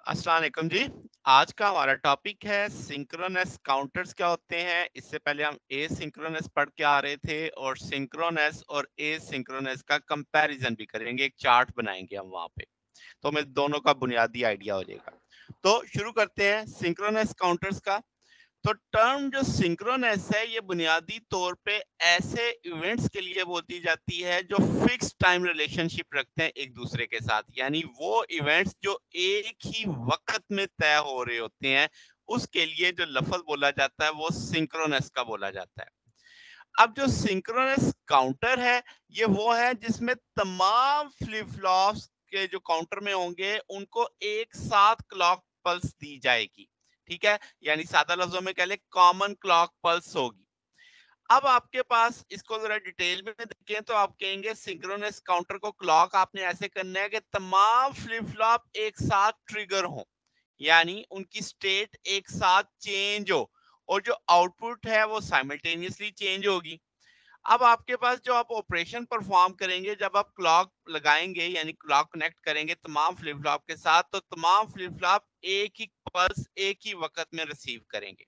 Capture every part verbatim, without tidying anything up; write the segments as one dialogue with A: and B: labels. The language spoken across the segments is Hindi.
A: अस्सलाम वालेकुम जी। आज का हमारा टॉपिक है सिंक्रोनस काउंटर्स क्या होते हैं। इससे पहले हम एसिंक्रोनस पढ़ के आ रहे थे और सिंक्रोनस और एसिंक्रोनस का कंपैरिजन भी करेंगे, एक चार्ट बनाएंगे हम वहाँ पे, तो हमें दोनों का बुनियादी आइडिया हो जाएगा। तो शुरू करते हैं सिंक्रोनस काउंटर्स का। तो टर्म जो सिंक्रोनस है ये बुनियादी तौर पे ऐसे इवेंट्स के लिए बोलती जाती है जो फिक्स टाइम रिलेशनशिप रखते हैं एक दूसरे के साथ, यानी वो इवेंट्स जो एक ही वक्त में तय हो रहे होते हैं, उसके लिए जो लफ्ज बोला जाता है वो सिंक्रोनस का बोला जाता है। अब जो सिंक्रोनस काउंटर है ये वो है जिसमें तमाम फ्लिप फ्लॉप्स के जो काउंटर में होंगे उनको एक साथ क्लॉक पल्स दी जाएगी। ठीक है, यानी सादा लफ्जों में कह ले कॉमन क्लॉक पल्स होगी। अब आपके पास इसको जरा डिटेल में देखें तो आप कहेंगे सिंक्रोनस काउंटर को क्लॉक आपने ऐसे करना है कि तमाम फ्लिप फ्लॉप एक साथ ट्रिगर हो, यानी उनकी स्टेट एक साथ चेंज हो और जो आउटपुट है वो साइमल्टेनियसली चेंज होगी। अब आपके पास जो आप ऑपरेशन परफॉर्म करेंगे जब आप क्लॉक लगाएंगे यानी क्लॉक कनेक्ट करेंगे तमाम फ्लिप फ्लॉप के साथ, तो तमाम फ्लिप फ्लॉप एक ही पल्स एक ही वक्त में रिसीव करेंगे।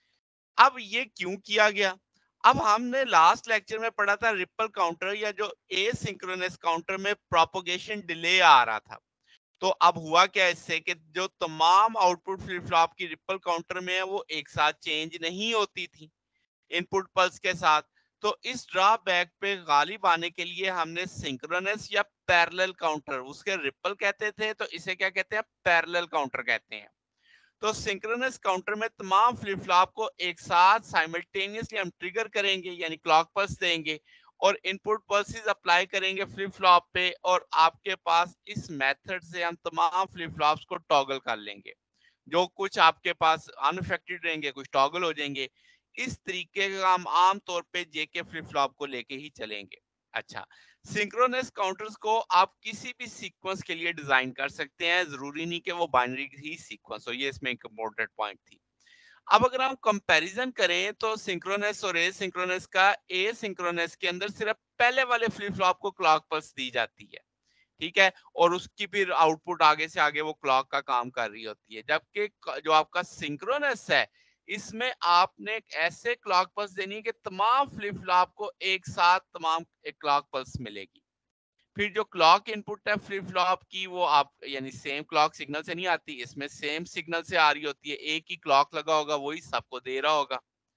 A: अब ये क्यों किया गया? अब हमने लास्ट लेक्चर में पढ़ा था रिपल काउंटर या जो एसिंक्रोनस काउंटर में प्रोपगेशन डिले आ रहा था। तो अब हुआ क्या इससे कि जो तमाम आउटपुट फ्लिप फ्लॉप की रिपल काउंटर में है वो एक साथ चेंज नहीं होती थी इनपुट पल्स के साथ। तो इस ड्रॉबैक पे गालिब आने के लिए हमने सिंक्रोनस या पैरेलल काउंटर, उसके रिपल कहते थे तो इसे क्या कहते हैं, पैरेलल काउंटर कहते हैं। तो सिंक्रोनस काउंटर में तमाम फ्लिप फ्लॉप को एक साथ साइमल्टेनियसली हम ट्रिगर करेंगे यानी क्लॉक पल्स देंगे और इनपुट पल्सेस अप्लाई करेंगे फ्लिप फ्लॉप पे, और आपके पास इस मेथड से हम तमाम फ्लिप फ्लॉप्स को टॉगल कर लेंगे। जो कुछ आपके पास अनअफेक्टेड रहेंगे कुछ टॉगल हो जाएंगे। इस तरीके का हम आम तौर पे जेके फ्लिप फ्लॉप को लेके ही चलेंगे। अच्छा, सिंक्रोनस काउंटर्स को आप किसी भी सीक्वेंस के लिए डिजाइन कर सकते हैं, जरूरी नहीं कि वो बाइनरी ही सीक्वेंस हो, ये इसमें एक इम्पोर्टेंट पॉइंट थी। अब अगर हम कंपैरिजन करें तो सिंक्रोनस और एसिंक्रोनस का, एसिंक्रोनस के अंदर सिर्फ पहले वाले फ्लिप फ्लॉप को क्लॉक पल्स दी जाती है, ठीक है, और उसकी फिर आउटपुट आगे से आगे वो क्लॉक का काम कर रही होती है। जबकि क जो आपका सिंक्रोनस है, इसमें आपने एक ऐसे क्लॉक पल्स देनी है कि तमाम फ्लिप फ्लॉप को एक साथ तमाम एक क्लॉक पल्स मिलेगी। फिर जो क्लॉक इनपुट है फ्लिप फ्लॉप की वो आप यानी सेम क्लॉक सिग्नल से नहीं आती, इसमें सेम सिग्नल से आ रही होती है, एक ही क्लॉक लगा होगा वही सबको दे रहा होगा।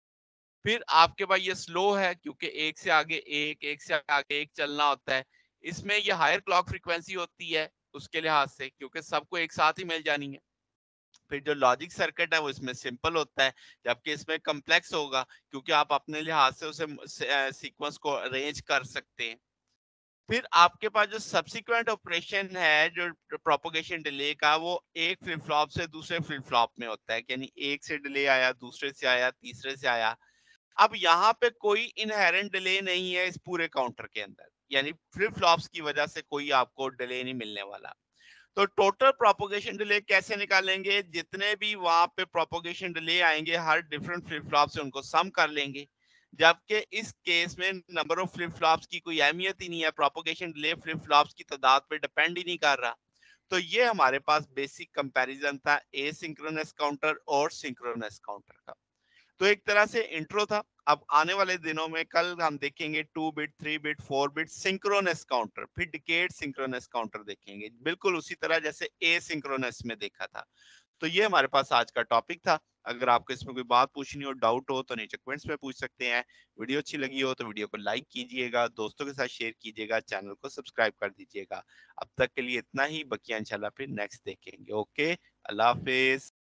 A: फिर आपके पास ये स्लो है क्योंकि एक से आगे एक, एक से आगे एक चलना होता है। इसमें ये हायर क्लॉक फ्रीक्वेंसी होती है उसके लिहाज से क्योंकि सबको एक साथ ही मिल जानी है। फिर जो लॉजिक सर्किट है वो इसमें सिंपल होता है, जबकि इसमें कॉम्प्लेक्स होगा क्योंकि आप अपने लिहाज से उसे सीक्वेंस को अरेंज कर सकते हैं। फिर आपके पास जो सब्सिक्वेंट ऑपरेशन है जो प्रोपगेशन डिले का, वो एक फ्लिप फ्लॉप से दूसरे फ्लिप फ्लॉप में होता है, यानी एक से डिले आया, दूसरे से आया, तीसरे से आया। अब यहाँ पे कोई इनहेरेंट डिले नहीं है इस पूरे काउंटर के अंदर, यानी फ्लिप फ्लॉप्स की वजह से कोई आपको डिले नहीं मिलने वाला। तो टोटल प्रोपगेशन डिले कैसे निकालेंगे, जितने भी वहां पे प्रोपगेशन डिले आएंगे हर डिफरेंट फ्लिप फ्लॉप से उनको सम कर लेंगे। जबकि इस केस में नंबर ऑफ फ्लिप फ्लॉप्स की कोई अहमियत ही नहीं है, प्रोपगेशन डिले फ्लिप फ्लॉप्स की तादाद पे डिपेंड ही नहीं कर रहा। तो ये हमारे पास बेसिक कंपैरिजन था एसिंक्रोनस काउंटर और सिंक्रोनस काउंटर का। तो एक तरह से इंट्रो था। अब आने वाले दिनों में कल हम देखेंगे two bit, three bit, four bit synchronous counter, फिर डिकेड सिंक्रोनस काउंटर देखेंगे, बिल्कुल उसी तरह जैसे एसिंक्रोनस में देखा था। तो ये हमारे पास आज का टॉपिक था। अगर आपको इसमें कोई बात पूछनी हो, डाउट हो, तो नीचे कमेंट्स में पूछ सकते हैं। वीडियो अच्छी लगी हो तो वीडियो को लाइक कीजिएगा, दोस्तों के साथ शेयर कीजिएगा, चैनल को सब्सक्राइब कर दीजिएगा। अब तक के लिए इतना ही, बकिया इंशाल्लाह फिर नेक्स्ट देखेंगे। ओके, अल्लाह हाफिज।